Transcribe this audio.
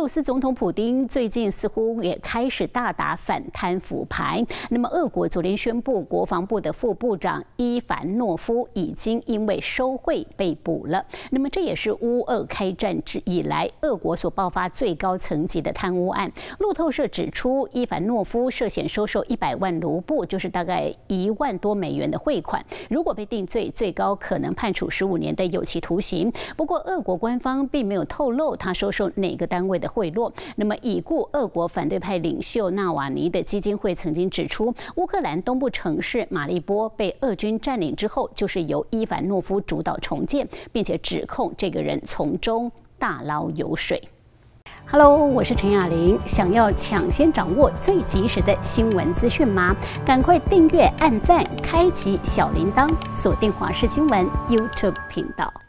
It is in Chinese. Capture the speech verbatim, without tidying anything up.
罗斯总统普丁最近似乎也开始大打反贪腐牌。那么，俄国昨天宣布，国防部的副部长伊凡诺夫已经因为收贿被捕了。那么，这也是乌俄开战以来，俄国所爆发最高层级的贪污案。路透社指出，伊凡诺夫涉嫌收受一百万卢布，就是大概一万多美元的汇款。如果被定罪，最高可能判处十五年的有期徒刑。不过，俄国官方并没有透露他收受哪个单位的贿赂。那么，已故俄国反对派领袖纳瓦尼的基金会曾经指出，乌克兰东部城市马利波被俄军占领之后，就是由伊凡诺夫主导重建，并且指控这个人从中大捞油水。Hello， 我是陈雅玲。想要抢先掌握最及时的新闻资讯吗？赶快订阅、按赞、开启小铃铛，锁定华视新闻 YouTube 频道。